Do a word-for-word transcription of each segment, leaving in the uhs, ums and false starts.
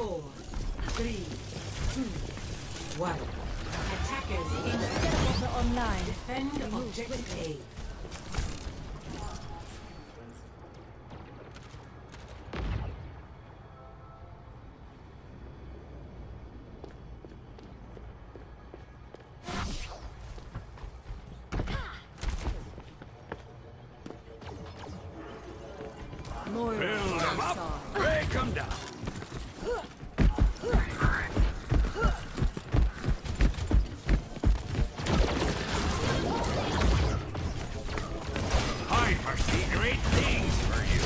Four, three, two, one. Attackers in online. Defend objective A. Build them up, break them down. I foresee great things for you.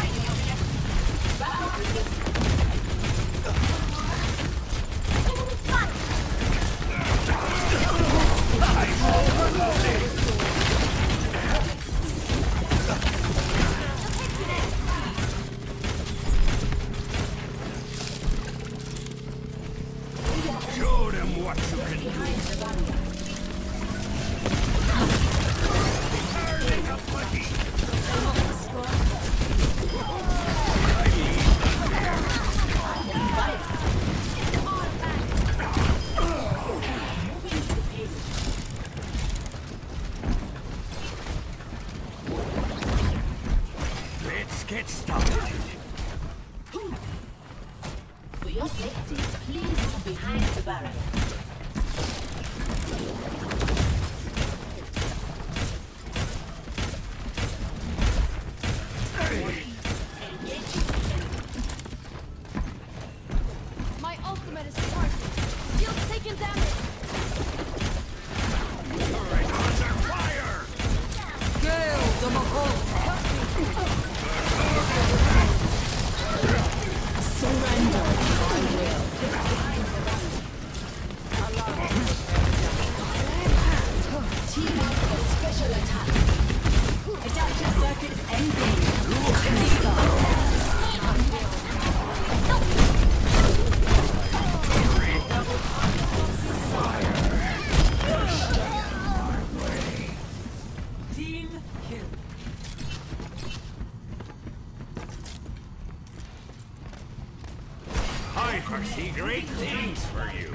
I'm overloaded. Show them what you can do. Turning up my heat. I need them here. Let's get started. For your safety, please move behind the barrier. My ultimate is charged. Shield taking damage. Turret under fire! Gale the Mahal. Surrender. I will. Team up for special attack. Adaptive circuits engaged. Team kill. I foresee great things for you.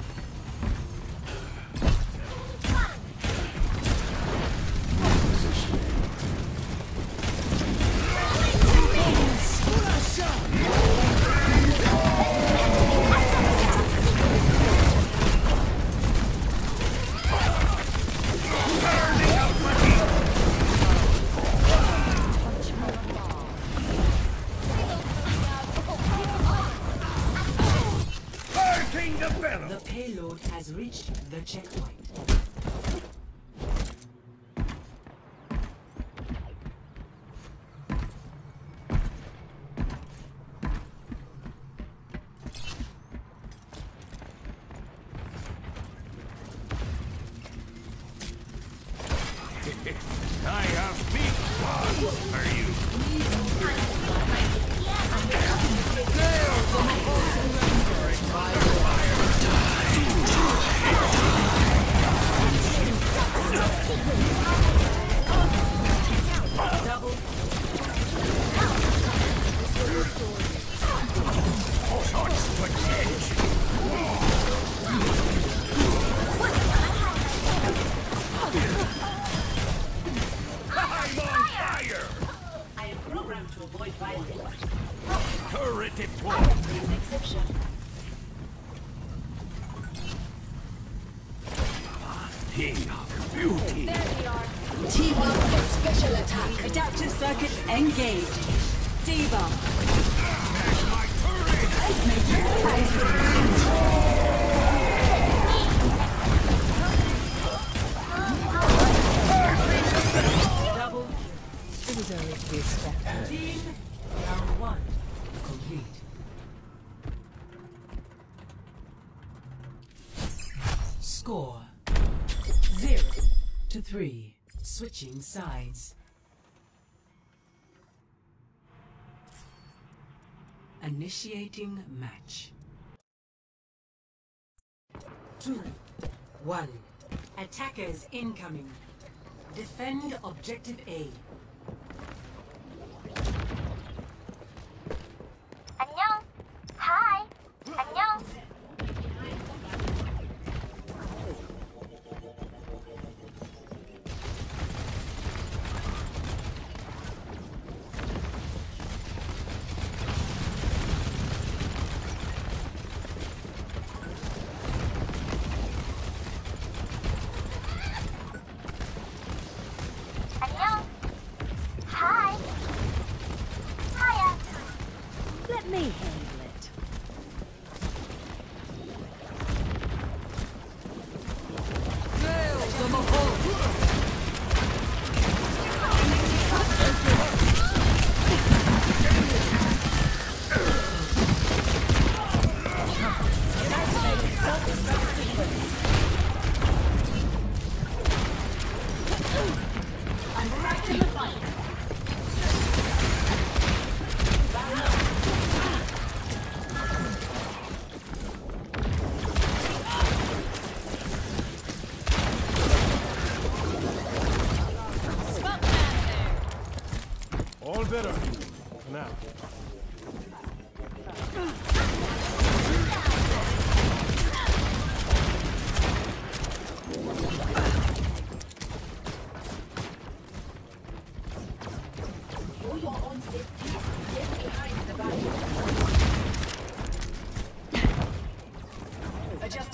Turning out my heat. Burning the bellow. The payload has reached the checkpoint. I have big plans for you. Such potential. I'm on fire! I am programmed to avoid violence. Turret deployed. Exception. Thing of beauty. There we are. Team up for special attack. Adaptive circuits engaged. Diva. My turret! Double. It was only to be expected. Team round one complete. Score zero to three. Switching sides. Initiating match. Two, one. Attackers incoming. Defend objective A. 안녕. Hi.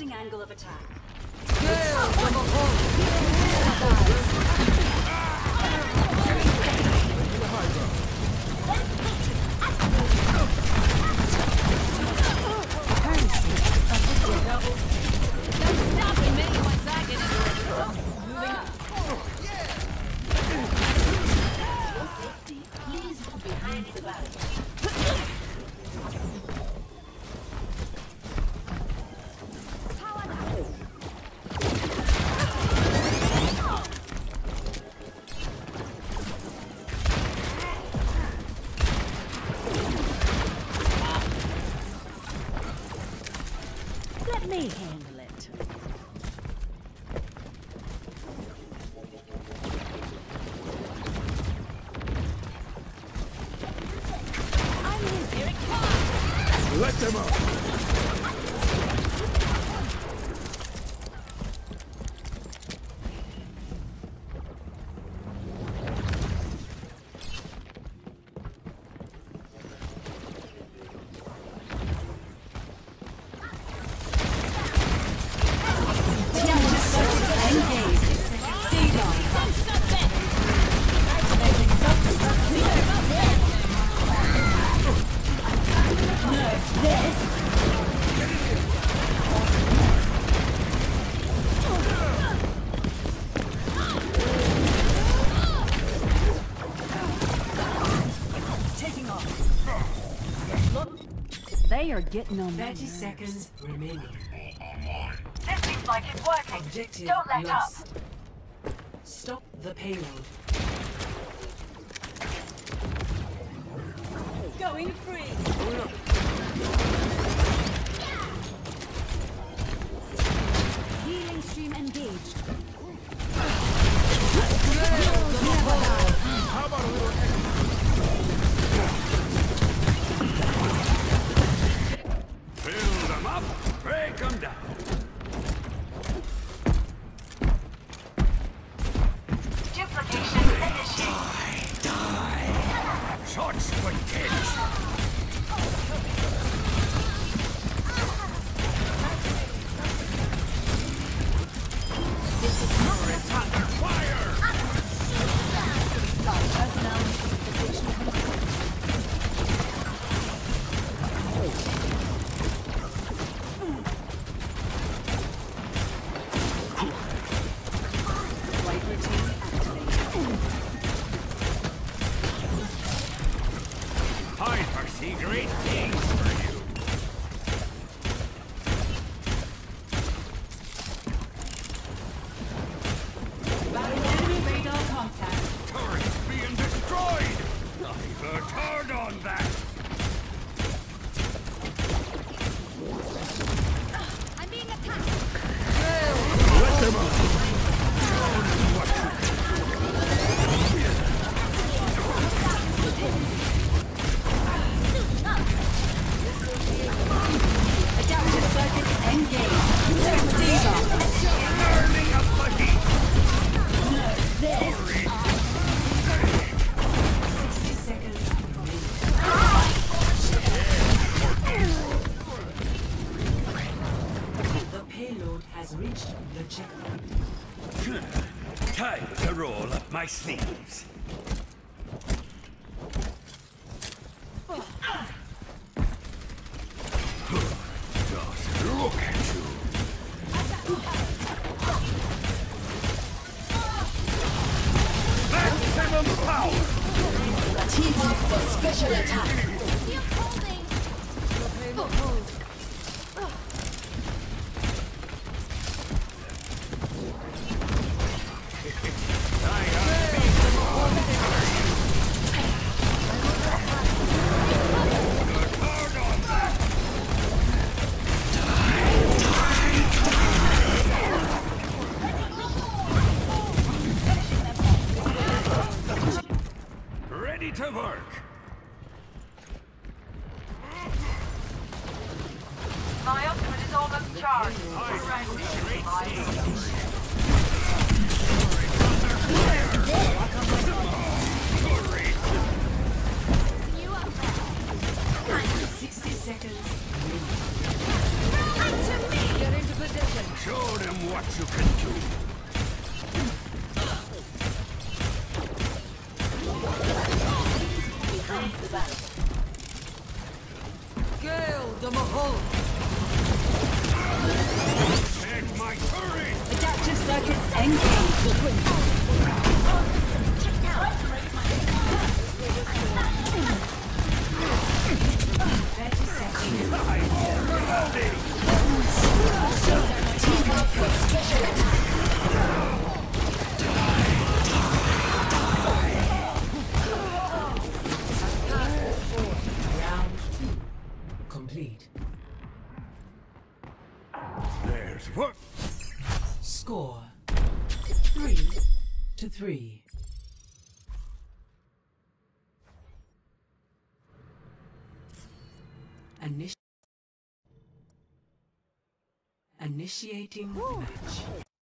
Switching angle of attack. Please move behind the barrier. Let me handle it. I'm in. Here it comes. Let them up! They are getting on my thirty nerves. seconds remaining. This seems like it's working. Objective Don't let lost. Stop the payload. Going free. Healing stream engaged. How about a little extra? Build them up, break them down. Duplication initiated. Die, die. Shots for kids. I foresee great things for you. Enemy radar contact. Turrets being destroyed. I've worked hard on that. I'm being attacked. Let them up. Show them what you Adaptive circuits engaged. learning of the heat. sixty seconds remaining. The payload has reached the checkpoint. Time to roll up my sleeves. Just look at you. Maximum power! Team up for special attack. Feel holding. Ready to work. My ultimate is almost charged. I foresee great things. You up there. sixty seconds. To me. Get into position. what you can do. Behind the battle. Gale the Mahal. Take my hurry! Adaptive circuits engage. Sequence. thirty seconds. Round two. Complete. There's what? Score three to three. Initi- Initiating match.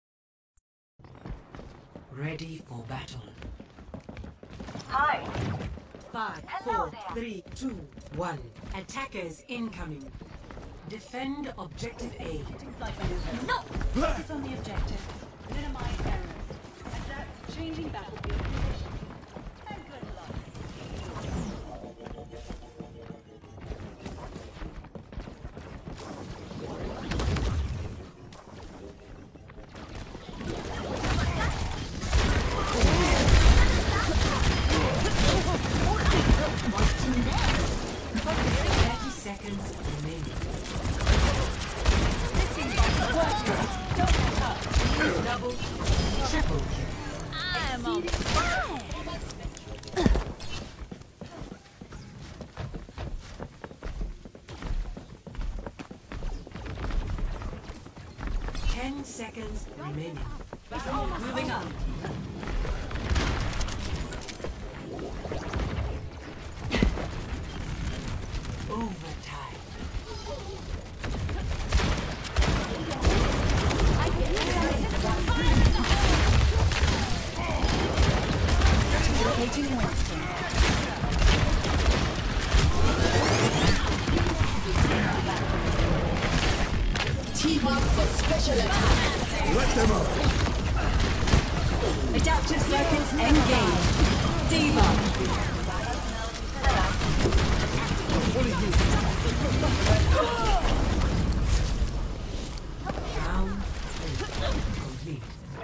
Ready for battle. Hi. Five, Hello four, there. three, two, one. Attackers incoming. Defend objective A. No! Focus on the objective. Minimize errors. Adapt to changing battlefield conditions. And good luck. thirty seconds remaining. Double, triple kill. I'm on fire! Ten seconds remaining. Moving on. Overtime. Locating Winston. Team up for special attack. Let them up! Adaptive circuits engaged. Diva. Round three. Complete.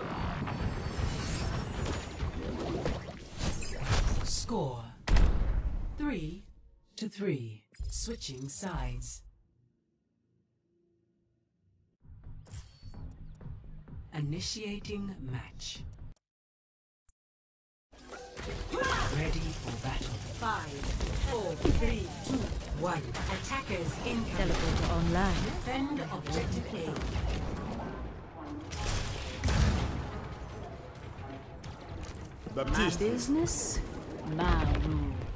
Score three to three. Switching sides. Initiating match. Ready for battle. Five, four, three, two, one. Attackers incoming. Teleporter online. Defend objective A. My Baptiste, business, my rules.